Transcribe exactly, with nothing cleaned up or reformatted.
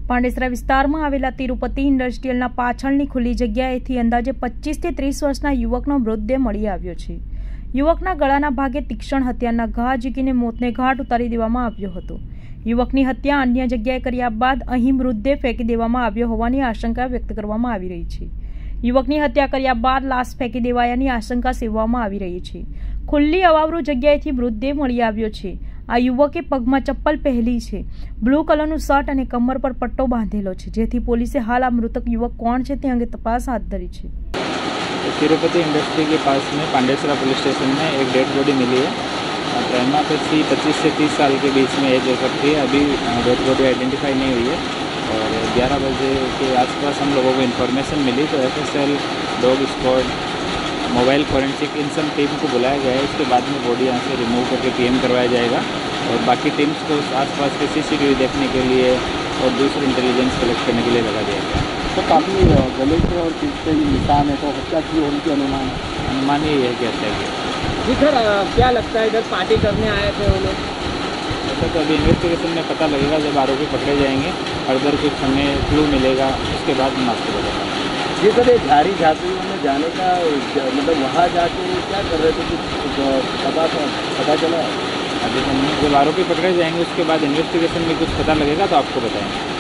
પાંડેસરા વિસ્તારમાં આવેલા તિરુપતિ ઇન્ડસ્ટ્રીયલના પાછળની ખુલ્લી જગ્યાએથી અંદાજે પચીસ થી ત્રીસ વર્ષના યુવકનો મૃતદેહ મળી આવ્યો છે। યુવકના ગળાના ભાગે તીક્ષ્ણ હત્યાના ઘા ઝીકીને મોતને ઘાટ ઉતારી દેવામાં આવ્યો હતો। યુવકની હત્યા અન્ય જગ્યાએ કર્યા બાદ અહીં મૃતદેહ ફેંકી દેવામાં આવ્યો હોવાની આશંકા વ્યક્ત કરવામાં આવી રહી છે। યુવકની હત્યા કર્યા બાદ લાશ ફેંકી દેવાયાની આશંકા સેવવામાં આવી રહી છે। ખુલ્લી અવાવરૂ જગ્યાએથી મૃતદેહ મળી આવ્યો છે। આ યુવકે પગમાં ચપ્પલ પહેરી છે, બ્લુ કલરનું શર્ટ અને કમર પર પટ્ટો બાંધેલો છે, જેથી પોલીસે હાલ આ મૃતક યુવક કોણ છે તે અંગે તપાસ हाथ धरी है। तिरुपति इंडस्ट्री के पास में पांडेसरा पुलिस स्टेशन में एक डेड बॉडी मिली है। प्रेमा पेशी पच्चीस से तीस साल के बीच में एज हो सकती है। अभी डेड बॉडी आइडेंटिफाई नहीं हुई है और ग्यारह बजे के आसपास हम लोगों को इन्फॉर्मेशन मिली तो F S L, dog squad, mobile forensic इन सब टीम को बुलाया गया है। उसके बाद में बॉडी यहाँ से रिमूव करके पीएम करवाया जाएगा और बाकी टीम्स को आसपास के सीसीटीवी देखने के लिए और दूसरे इंटेलिजेंस कलेक्ट करने के लिए लगा दिया गया। तो काफ़ी गले पे और पीठ पे निशान है, तो हत्या की होने की अनुमान अनुमान ही है कि हत्या की। जी सर, क्या लगता है इधर पार्टी करने आए थे वो लोग? ऐसा तो अभी इन्वेस्टिगेशन में पता लगेगा जब आरोपी पकड़े जाएंगे। फर्दर कुछ हमें क्लू मिलेगा उसके बाद हम आपको बताएंगे। जी सर, ये झाड़ी झांकियों में जाने का मतलब वहाँ जाके क्या कर रहे थे, कुछ पता पता चला? अभी हम जब आरोपी पकड़े जाएंगे उसके बाद इन्वेस्टिगेशन में कुछ पता लगेगा तो आपको बताएंगे।